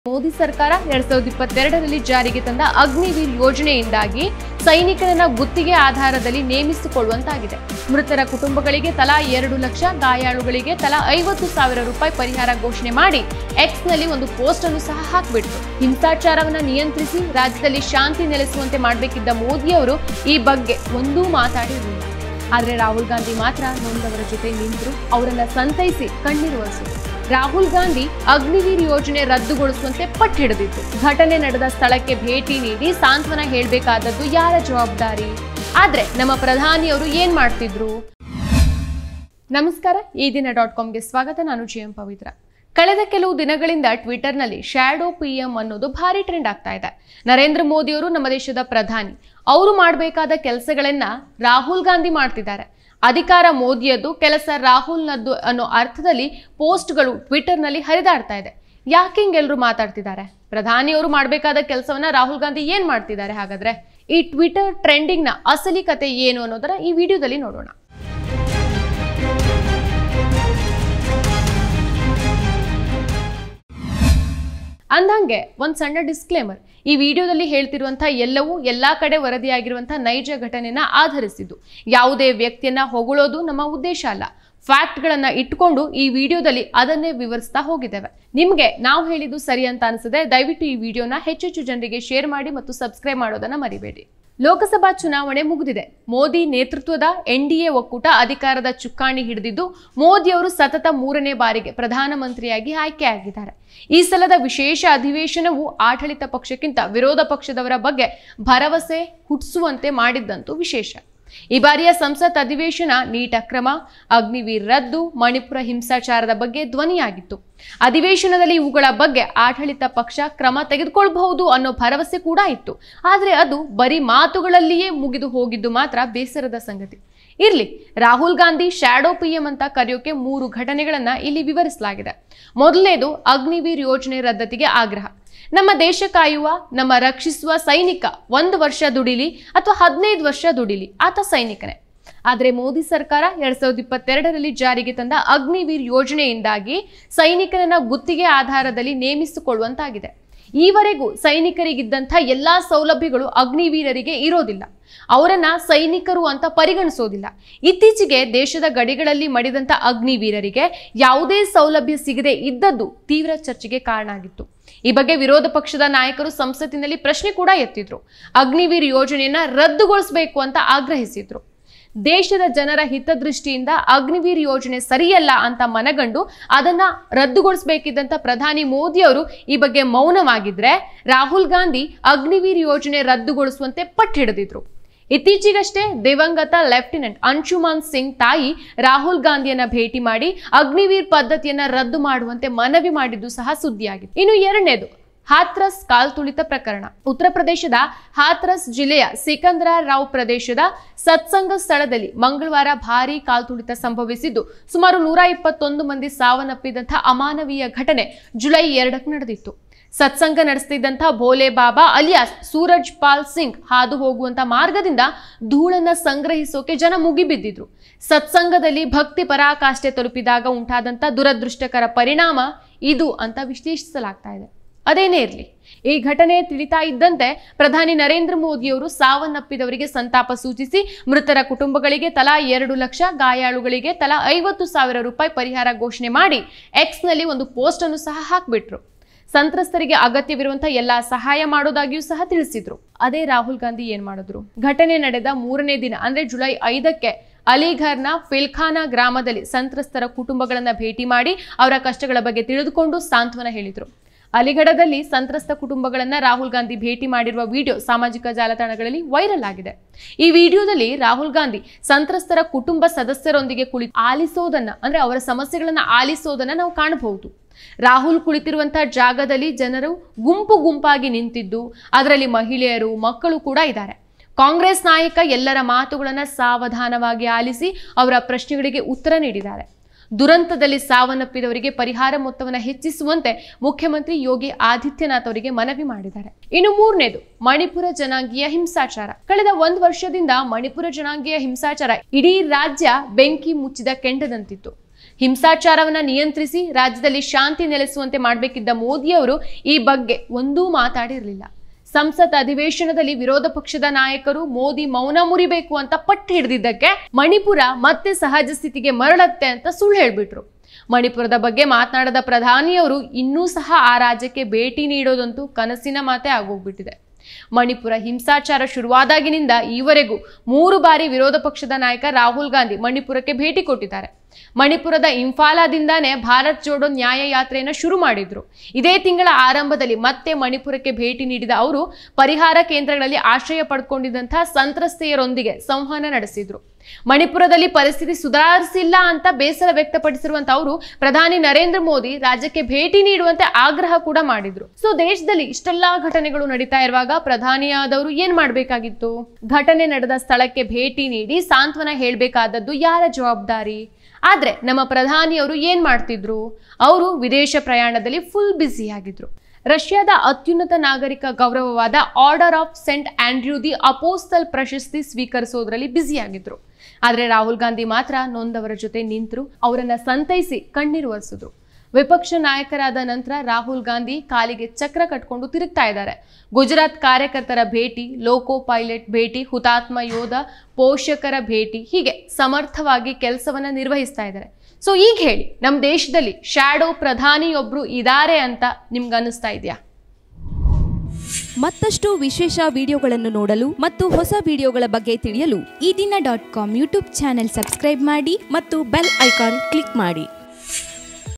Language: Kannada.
ಮೋದಿ ಸರ್ಕಾರ 2022ರಲ್ಲಿ ಜಾರಿಗೆ ತಂದ ಅಗ್ನಿವೀರ್ ಯೋಜನೆಯಿಂದಾಗಿ ಸೈನಿಕರನ್ನ ಗುತ್ತಿಗೆ ಆಧಾರದಲ್ಲಿ ನೇಮಿಸಿಕೊಳ್ಳುವಂತಾಗಿದೆ. ಮೃತರ ಕುಟುಂಬಗಳಿಗೆ ತಲಾ 2 ಲಕ್ಷ, ಗಾಯಾಳುಗಳಿಗೆ ತಲಾ 50,000 ರೂಪಾಯಿ ಪರಿಹಾರ ಘೋಷಣೆ ಮಾಡಿ ಎಕ್ಸ್ ನಲ್ಲಿ ಒಂದು ಪೋಸ್ಟ್ ಅನ್ನು ಸಹ ಹಾಕಿಬಿಟ್ರು. ಹಿಂಸಾಚಾರವನ್ನ ನಿಯಂತ್ರಿಸಿ ರಾಜ್ಯದಲ್ಲಿ ಶಾಂತಿ ನೆಲೆಸುವಂತೆ ಮಾಡಬೇಕಿದ್ದ ಮೋದಿ ಅವರು ಈ ಬಗ್ಗೆ ಒಂದೂ ಮಾತಾಡಿರಲಿಲ್ಲ. ಆದ್ರೆ ರಾಹುಲ್ ಗಾಂಧಿ ಮಾತ್ರ ನೊಂದವರ ಜೊತೆ ನಿಂತರು, ಅವರನ್ನ ಸಂತೈಸಿ ಕಣ್ಣೀರು ಒರೆಸಿದ್ರು. ರಾಹುಲ್ ಗಾಂಧಿ ಅಗ್ನಿವೀರ್ ಯೋಜನೆ ರದ್ದುಗೊಳಿಸುವಂತೆ ಪಟ್ಟು ಹಿಡಿದಿತ್ತು. ಘಟನೆ ನಡೆದ ಸ್ಥಳಕ್ಕೆ ಭೇಟಿ ನೀಡಿ ಸಾಂತ್ವನ ಹೇಳಬೇಕಾದದ್ದು ಯಾರ ಜವಾಬ್ದಾರಿ? ಆದ್ರೆ ನಮ್ಮ ಪ್ರಧಾನಿಯವರು ಏನ್ ಮಾಡ್ತಿದ್ರು? ನಮಸ್ಕಾರ, ಈ ದಿನ .comಗೆ ಸ್ವಾಗತ. ನಾನು ಜಿಎಂ ಪವಿತ್ರ. ಕಳೆದ ಕೆಲವು ದಿನಗಳಿಂದ ಟ್ವಿಟರ್ನಲ್ಲಿ ಶ್ಯಾಡೋ PM ಅನ್ನೋದು ಭಾರಿ ಟ್ರೆಂಡ್ ಆಗ್ತಾ ಇದೆ. ನರೇಂದ್ರ ಮೋದಿ ಅವರು ನಮ್ಮ ದೇಶದ ಪ್ರಧಾನಿ, ಅವರು ಮಾಡಬೇಕಾದ ಕೆಲಸಗಳನ್ನ ರಾಹುಲ್ ಗಾಂಧಿ ಮಾಡ್ತಿದ್ದಾರೆ. ಅಧಿಕಾರ ಮೋದಿಯದ್ದು, ಕೆಲಸ ರಾಹುಲ್ನದ್ದು ಅನ್ನೋ ಅರ್ಥದಲ್ಲಿ ಪೋಸ್ಟ್ಗಳು ಟ್ವಿಟರ್ನಲ್ಲಿ ಹರಿದಾಡ್ತಾ ಇದೆ. ಯಾಕೆ ಹಿಂಗೆಲ್ಲರೂ ಮಾತಾಡ್ತಿದ್ದಾರೆ? ಪ್ರಧಾನಿಯವರು ಮಾಡಬೇಕಾದ ಕೆಲಸವನ್ನ ರಾಹುಲ್ ಗಾಂಧಿ ಏನ್ ಮಾಡ್ತಿದ್ದಾರೆ? ಹಾಗಾದ್ರೆ ಈ ಟ್ವಿಟರ್ ಟ್ರೆಂಡಿಂಗ್ ನ ಅಸಲಿ ಕತೆ ಏನು ಅನ್ನೋದನ್ನ ಈ ವಿಡಿಯೋದಲ್ಲಿ ನೋಡೋಣ. ಅಂದಂಗೆ ಒಂದು ಸಣ್ಣ ಡಿಸ್ಕ್ಲೇಮರ್, ಈ ವಿಡಿಯೋದಲ್ಲಿ ಹೇಳ್ತಿರುವಂತಹ ಎಲ್ಲವೂ ಎಲ್ಲಾ ಕಡೆ ವರದಿಯಾಗಿರುವಂತಹ ನೈಜ ಘಟನೆಯನ್ನ ಆಧರಿಸಿದ್ದು. ಯಾವುದೇ ವ್ಯಕ್ತಿಯನ್ನ ಹೊಗಳೋದು ನಮ್ಮ ಉದ್ದೇಶ ಅಲ್ಲ. ಫ್ಯಾಕ್ಟ್ಗಳನ್ನ ಇಟ್ಕೊಂಡು ಈ ವಿಡಿಯೋದಲ್ಲಿ ಅದನ್ನೇ ವಿವರಿಸ್ತಾ ಹೋಗಿದ್ದೇವೆ. ನಿಮ್ಗೆ ನಾವು ಹೇಳಿದ್ದು ಸರಿ ಅಂತ ಅನಿಸಿದ್ರೆ ದಯವಿಟ್ಟು ಈ ವಿಡಿಯೋನ ಹೆಚ್ಚೆಚ್ಚು ಜನರಿಗೆ ಶೇರ್ ಮಾಡಿ ಮತ್ತು ಸಬ್ಸ್ಕ್ರೈಬ್ ಮಾಡೋದನ್ನ ಮರಿಬೇಡಿ. ಲೋಕಸಭಾ ಚುನಾವಣೆ ಮುಗಿದಿದೆ. ಮೋದಿ ನೇತೃತ್ವದ NDA ಒಕ್ಕೂಟ ಅಧಿಕಾರದ ಚುಕ್ಕಾಣಿ ಹಿಡಿದಿದ್ದು ಮೋದಿ ಅವರು ಸತತ 3ನೇ ಬಾರಿಗೆ ಪ್ರಧಾನಮಂತ್ರಿಯಾಗಿ ಆಯ್ಕೆಯಾಗಿದ್ದಾರೆ. ಈ ಸಲದ ವಿಶೇಷ ಅಧಿವೇಶನವು ಆಡಳಿತ ಪಕ್ಷಕ್ಕಿಂತ ವಿರೋಧ ಪಕ್ಷದವರ ಬಗ್ಗೆ ಭರವಸೆ ಹುಟ್ಟಿಸುವಂತೆ ಮಾಡಿದ್ದಂತೂ ವಿಶೇಷ. ಈ ಬಾರಿಯ ಸಂಸತ್ ಅಧಿವೇಶನ ನೀಟ್ ಅಕ್ರಮ, ಅಗ್ನಿವೀರ್ ರದ್ದು, ಮಣಿಪುರ ಹಿಂಸಾಚಾರದ ಬಗ್ಗೆ ಧ್ವನಿಯಾಗಿತ್ತು. ಅಧಿವೇಶನದಲ್ಲಿ ಇವುಗಳ ಬಗ್ಗೆ ಆಡಳಿತ ಪಕ್ಷ ಕ್ರಮ ತೆಗೆದುಕೊಳ್ಳಬಹುದು ಅನ್ನೋ ಭರವಸೆ ಕೂಡ ಇತ್ತು. ಆದ್ರೆ ಅದು ಬರೀ ಮಾತುಗಳಲ್ಲಿಯೇ ಮುಗಿದು ಹೋಗಿದ್ದು ಮಾತ್ರ ಬೇಸರದ ಸಂಗತಿ. ಇರ್ಲಿ, ರಾಹುಲ್ ಗಾಂಧಿ ಶ್ಯಾಡೋ PM ಅಂತ ಕರೆಯೋಕೆ 3 ಘಟನೆಗಳನ್ನ ಇಲ್ಲಿ ವಿವರಿಸಲಾಗಿದೆ. ಮೊದಲನೇದು ಅಗ್ನಿವೀರ್ ಯೋಜನೆ ರದ್ದತಿಗೆ ಆಗ್ರಹ. ನಮ್ಮ ದೇಶ ಕಾಯುವ, ನಮ್ಮ ರಕ್ಷಿಸುವ ಸೈನಿಕ 1 ವರ್ಷ ದುಡಿಲಿ ಅಥವಾ 15 ವರ್ಷ ದುಡಿಲಿ, ಆತ ಸೈನಿಕನೇ. ಆದ್ರೆ ಮೋದಿ ಸರ್ಕಾರ 2022ರಲ್ಲಿ ಜಾರಿಗೆ ತಂದ ಅಗ್ನಿವೀರ್ ಯೋಜನೆಯಿಂದಾಗಿ ಸೈನಿಕರನ್ನ ಗುತ್ತಿಗೆ ಆಧಾರದಲ್ಲಿ ನೇಮಿಸಿಕೊಳ್ಳುವಂತಾಗಿದೆ. ಈವರೆಗೂ ಸೈನಿಕರಿಗಿದ್ದಂಥ ಎಲ್ಲಾ ಸೌಲಭ್ಯಗಳು ಅಗ್ನಿವೀರರಿಗೆ ಇರೋದಿಲ್ಲ. ಅವರನ್ನ ಸೈನಿಕರು ಅಂತ ಪರಿಗಣಿಸೋದಿಲ್ಲ. ಇತ್ತೀಚೆಗೆ ದೇಶದ ಗಡಿಗಳಲ್ಲಿ ಮಡಿದಂಥ ಅಗ್ನಿವೀರರಿಗೆ ಯಾವುದೇ ಸೌಲಭ್ಯ ಸಿಗದೆ ಇದ್ದದ್ದು ತೀವ್ರ ಚರ್ಚೆಗೆ ಕಾರಣ ಆಗಿತ್ತು. ಈ ಬಗ್ಗೆ ವಿರೋಧ ಪಕ್ಷದ ನಾಯಕರು ಸಂಸತ್ತಿನಲ್ಲಿ ಪ್ರಶ್ನೆ ಕೂಡ ಎತ್ತಿದ್ರು. ಅಗ್ನಿವೀರ್ ಯೋಜನೆಯನ್ನ ರದ್ದುಗೊಳಿಸಬೇಕು ಅಂತ ಆಗ್ರಹಿಸಿದ್ರು. ದೇಶದ ಜನರ ಹಿತದೃಷ್ಟಿಯಿಂದ ಅಗ್ನಿವೀರ್ ಯೋಜನೆ ಸರಿಯಲ್ಲ ಅಂತ ಮನಗಂಡು ಅದನ್ನ ರದ್ದುಗೊಳಿಸಬೇಕಿದ್ದಂತ ಪ್ರಧಾನಿ ಮೋದಿ ಅವರು ಈ ಬಗ್ಗೆ ಮೌನವಾಗಿದ್ರೆ ರಾಹುಲ್ ಗಾಂಧಿ ಅಗ್ನಿವೀರ್ ಯೋಜನೆ ರದ್ದುಗೊಳಿಸುವಂತೆ ಪಟ್ಟು ಹಿಡಿದಿದ್ರು. ಇತ್ತೀಚೆಗಷ್ಟೇ ದಿವಂಗತ ಲೆಫ್ಟಿನೆಂಟ್ ಅಂಶುಮಾನ್ ಸಿಂಗ್ ತಾಯಿ ರಾಹುಲ್ ಗಾಂಧಿಯನ್ನ ಭೇಟಿ ಮಾಡಿ ಅಗ್ನಿವೀರ್ ಪದ್ಧತಿಯನ್ನ ರದ್ದು ಮಾಡುವಂತೆ ಮನವಿ ಮಾಡಿದ್ದು ಸಹ ಸುದ್ದಿಯಾಗಿದೆ. ಇನ್ನು ಎರಡನೇದು ಹಾಥ್ರಸ್ ಕಾಲ್ತುಳಿತ ಪ್ರಕರಣ. ಉತ್ತರ ಪ್ರದೇಶದ ಹಾಥ್ರಸ್ ಜಿಲ್ಲೆಯ ಸಿಕಂದರಾವ್ ಪ್ರದೇಶದ ಸತ್ಸಂಗ ಸ್ಥಳದಲ್ಲಿ ಮಂಗಳವಾರ ಭಾರೀ ಕಾಲ್ತುಳಿತ ಸಂಭವಿಸಿದ್ದು ಸುಮಾರು 121 ಮಂದಿ ಸಾವನ್ನಪ್ಪಿದಂತಹ ಅಮಾನವೀಯ ಘಟನೆ ಜುಲೈ 2ಕ್ಕೆ ನಡೆದಿತ್ತು. ಸತ್ಸಂಗ ನಡೆಸುತ್ತಿದ್ದಂಥ ಭೋಲೆ ಬಾಬಾ ಅಲಿಯಾಸ್ ಸೂರಜ್ ಪಾಲ್ ಸಿಂಗ್ ಹಾದು ಹೋಗುವಂತ ಮಾರ್ಗದಿಂದ ಧೂಳನ್ನ ಸಂಗ್ರಹಿಸೋಕೆ ಜನ ಮುಗಿಬಿದ್ದಿದ್ರು. ಸತ್ಸಂಗದಲ್ಲಿ ಭಕ್ತಿ ಪರಾಕಾಷ್ಠೆ ತಲುಪಿದಾಗ ಉಂಟಾದಂತ ದುರದೃಷ್ಟಕರ ಪರಿಣಾಮ ಇದು ಅಂತ ವಿಶ್ಲೇಷಿಸಲಾಗ್ತಾ ಇದೆ. ಅದೇನೇ ಇರಲಿ, ಈ ಘಟನೆ ತಿಳಿತಾ ಇದ್ದಂತೆ ಪ್ರಧಾನಿ ನರೇಂದ್ರ ಮೋದಿಯವರು ಸಾವನ್ನಪ್ಪಿದವರಿಗೆ ಸಂತಾಪ ಸೂಚಿಸಿ ಮೃತರ ಕುಟುಂಬಗಳಿಗೆ ತಲಾ 2 ಲಕ್ಷ, ಗಾಯಾಳುಗಳಿಗೆ ತಲಾ 50,000 ರೂಪಾಯಿ ಪರಿಹಾರ ಘೋಷಣೆ ಮಾಡಿ ಎಕ್ಸ್ ನಲ್ಲಿ ಒಂದು ಪೋಸ್ಟ್ ಅನ್ನು ಸಹ ಹಾಕಿಬಿಟ್ರು. ಸಂತ್ರಸ್ತರಿಗೆ ಅಗತ್ಯವಿರುವಂತಹ ಎಲ್ಲಾ ಸಹಾಯ ಮಾಡೋದಾಗಿಯೂ ಸಹ ತಿಳಿಸಿದ್ರು. ಅದೇ ರಾಹುಲ್ ಗಾಂಧಿ ಏನ್ ಮಾಡಿದ್ರು? ಘಟನೆ ನಡೆದ 3ನೇ ದಿನ ಅಂದ್ರೆ ಜುಲೈ 5ಕ್ಕೆ ಅಲಿಘರ್ನ ಫಿಲ್ಖಾನಾ ಗ್ರಾಮದಲ್ಲಿ ಸಂತ್ರಸ್ತರ ಕುಟುಂಬಗಳನ್ನ ಭೇಟಿ ಮಾಡಿ ಅವರ ಕಷ್ಟಗಳ ಬಗ್ಗೆ ತಿಳಿದುಕೊಂಡು ಸಾಂತ್ವನ ಹೇಳಿದ್ರು. ಅಲಿಗಢದಲ್ಲಿ ಸಂತ್ರಸ್ತ ಕುಟುಂಬಗಳನ್ನ ರಾಹುಲ್ ಗಾಂಧಿ ಭೇಟಿ ಮಾಡಿರುವ ವಿಡಿಯೋ ಸಾಮಾಜಿಕ ಜಾಲತಾಣಗಳಲ್ಲಿ ವೈರಲ್ ಆಗಿದೆ. ಈ ವಿಡಿಯೋದಲ್ಲಿ ರಾಹುಲ್ ಗಾಂಧಿ ಸಂತ್ರಸ್ತರ ಕುಟುಂಬ ಸದಸ್ಯರೊಂದಿಗೆ ಕುಳಿತು ಆಲಿಸೋದನ್ನ ಅಂದ್ರೆ ಅವರ ಸಮಸ್ಯೆಗಳನ್ನ ಆಲಿಸೋದನ್ನ ನಾವು ಕಾಣಬಹುದು. ರಾಹುಲ್ ಕುಳಿತಿರುವಂತಹ ಜಾಗದಲ್ಲಿ ಜನರು ಗುಂಪು ಗುಂಪಾಗಿ ನಿಂತಿದ್ದು ಅದರಲ್ಲಿ ಮಹಿಳೆಯರು, ಮಕ್ಕಳು ಕೂಡ ಇದ್ದಾರೆ. ಕಾಂಗ್ರೆಸ್ ನಾಯಕ ಎಲ್ಲರ ಮಾತುಗಳನ್ನ ಸಾವಧಾನವಾಗಿ ಆಲಿಸಿ ಅವರ ಪ್ರಶ್ನೆಗಳಿಗೆ ಉತ್ತರ ನೀಡಿದ್ದಾರೆ. ದುರಂತದಲ್ಲಿ ಸಾವನ್ನಪ್ಪಿದವರಿಗೆ ಪರಿಹಾರ ಮೊತ್ತವನ್ನು ಹೆಚ್ಚಿಸುವಂತೆ ಮುಖ್ಯಮಂತ್ರಿ ಯೋಗಿ ಆದಿತ್ಯನಾಥ್ ಅವರಿಗೆ ಮನವಿ ಮಾಡಿದ್ದಾರೆ. ಇನ್ನು ಮೂರನೇದು ಮಣಿಪುರ ಜನಾಂಗೀಯ ಹಿಂಸಾಚಾರ. ಕಳೆದ 1 ವರ್ಷದಿಂದ ಮಣಿಪುರ ಜನಾಂಗೀಯ ಹಿಂಸಾಚಾರ ಇಡೀ ರಾಜ್ಯ ಬೆಂಕಿ ಮುಚ್ಚಿದ ಕೆಂಡದಂತಿತ್ತು. ಹಿಂಸಾಚಾರವನ್ನ ನಿಯಂತ್ರಿಸಿ ರಾಜ್ಯದಲ್ಲಿ ಶಾಂತಿ ನೆಲೆಸುವಂತೆ ಮಾಡಬೇಕಿದ್ದ ಮೋದಿಯವರು ಈ ಬಗ್ಗೆ ಒಂದೂ ಮಾತಾಡಿರಲಿಲ್ಲ. ಸಂಸತ್ ಅಧಿವೇಶನದಲ್ಲಿ ವಿರೋಧ ಪಕ್ಷದ ನಾಯಕರು ಮೋದಿ ಮೌನ ಮುರಿಬೇಕು ಅಂತ ಪಟ್ಟು ಹಿಡಿದಿದ್ದಕ್ಕೆ ಮಣಿಪುರ ಮತ್ತೆ ಸಹಜ ಸ್ಥಿತಿಗೆ ಮರಳತ್ತೆ ಅಂತ ಸುಳ್ಳು ಹೇಳ್ಬಿಟ್ರು. ಮಣಿಪುರದ ಬಗ್ಗೆ ಮಾತನಾಡದ ಪ್ರಧಾನಿಯವರು ಇನ್ನೂ ಸಹ ಆ ರಾಜ್ಯಕ್ಕೆ ಭೇಟಿ ನೀಡೋದಂತೂ ಕನಸಿನ ಮಾತೇ ಆಗೋಗ್ಬಿಟ್ಟಿದೆ. ಮಣಿಪುರ ಹಿಂಸಾಚಾರ ಶುರುವಾದಾಗಿನಿಂದ ಈವರೆಗೂ 3 ಬಾರಿ ವಿರೋಧ ಪಕ್ಷದ ನಾಯಕ ರಾಹುಲ್ ಗಾಂಧಿ ಮಣಿಪುರಕ್ಕೆ ಭೇಟಿ ಕೊಟ್ಟಿದ್ದಾರೆ. ಮಣಿಪುರದ ಇಂಫಾಲದಿಂದಾನೇ ಭಾರತ್ ಜೋಡೋ ನ್ಯಾಯ ಯಾತ್ರೆಯನ್ನು ಶುರು ಮಾಡಿದ್ರು. ಇದೇ ತಿಂಗಳ ಆರಂಭದಲ್ಲಿ ಮತ್ತೆ ಮಣಿಪುರಕ್ಕೆ ಭೇಟಿ ನೀಡಿದ ಅವರು ಪರಿಹಾರ ಕೇಂದ್ರಗಳಲ್ಲಿ ಆಶ್ರಯ ಪಡ್ಕೊಂಡಿದ್ದಂತಹ ಸಂತ್ರಸ್ತೆಯರೊಂದಿಗೆ ಸಂವಹನ ನಡೆಸಿದ್ರು. ಮಣಿಪುರದಲ್ಲಿ ಪರಿಸ್ಥಿತಿ ಸುಧಾರಿಸಿಲ್ಲ ಅಂತ ಬೇಸರ ವ್ಯಕ್ತಪಡಿಸಿರುವಂತ ಅವರು ಪ್ರಧಾನಿ ನರೇಂದ್ರ ಮೋದಿ ರಾಜ್ಯಕ್ಕೆ ಭೇಟಿ ನೀಡುವಂತೆ ಆಗ್ರಹ ಕೂಡ ಮಾಡಿದ್ರು. ಸೊ ದೇಶದಲ್ಲಿ ಇಷ್ಟೆಲ್ಲಾ ಘಟನೆಗಳು ನಡೀತಾ ಇರುವಾಗ ಪ್ರಧಾನಿಯಾದವರು ಏನ್ ಮಾಡ್ಬೇಕಾಗಿತ್ತು? ಘಟನೆ ನಡೆದ ಸ್ಥಳಕ್ಕೆ ಭೇಟಿ ನೀಡಿ ಸಾಂತ್ವನ ಹೇಳ್ಬೇಕಾದದ್ದು ಯಾರ ಜವಾಬ್ದಾರಿ? ಆದ್ರೆ ನಮ್ಮ ಪ್ರಧಾನಿಯವರು ಏನ್ ಮಾಡ್ತಿದ್ರು? ಅವರು ವಿದೇಶ ಪ್ರಯಾಣದಲ್ಲಿ ಫುಲ್ ಬ್ಯುಸಿ ಆಗಿದ್ರು. ರಷ್ಯಾದ ಅತ್ಯುನ್ನತ ನಾಗರಿಕ ಗೌರವವಾದ Order of Saint Andrew the Apostle ಪ್ರಶಸ್ತಿ ಸ್ವೀಕರಿಸೋದ್ರಲ್ಲಿ ಬ್ಯುಸಿ ಆಗಿದ್ರು. ಆದ್ರೆ ರಾಹುಲ್ ಗಾಂಧಿ ಮಾತ್ರ ನೊಂದವರ ಜೊತೆ ನಿಂತರು, ಅವರನ್ನ ಸಂತೈಸಿ ಕಣ್ಣೀರು ಒರೆಸಿದ್ರು. ವಿಪಕ್ಷ ನಾಯಕರಾದ ನಂತರ ರಾಹುಲ್ ಗಾಂಧಿ ಕಾಲಿಗೆ ಚಕ್ರ ಕಟ್ಕೊಂಡು ತಿರುಗ್ತಾ ಇದ್ದಾರೆ. ಗುಜರಾತ್ ಕಾರ್ಯಕರ್ತರ ಭೇಟಿ, ಲೋಕೋ ಪೈಲಟ್ ಭೇಟಿ, ಹುತಾತ್ಮ ಯೋಧ ಪೋಷಕರ ಭೇಟಿ, ಹೀಗೆ ಸಮರ್ಥವಾಗಿ ಕೆಲಸವನ್ನ ನಿರ್ವಹಿಸ್ತಾ ಇದ್ದಾರೆ. ಸೊ ಈಗ ಹೇಳಿ, ನಮ್ಮ ದೇಶದಲ್ಲಿ ಶ್ಯಾಡೋ ಪ್ರಧಾನಿಯೊಬ್ರು ಇದ್ದಾರೆ ಅಂತ ನಿಮ್ಗೆ ಅನಿಸ್ತಾ ಇದೆಯಾ? ಮತ್ತಷ್ಟು ವಿಶೇಷ ವಿಡಿಯೋಗಳನ್ನು ನೋಡಲು ಮತ್ತು ಹೊಸ ವಿಡಿಯೋಗಳ ಬಗ್ಗೆ ತಿಳಿಯಲು ಈ ದಿನ .com ಯೂಟ್ಯೂಬ್ ಚಾನೆಲ್ ಸಬ್ಸ್ಕ್ರೈಬ್ ಮಾಡಿ ಮತ್ತು ಬೆಲ್ ಐಕಾನ್ ಕ್ಲಿಕ್ ಮಾಡಿ.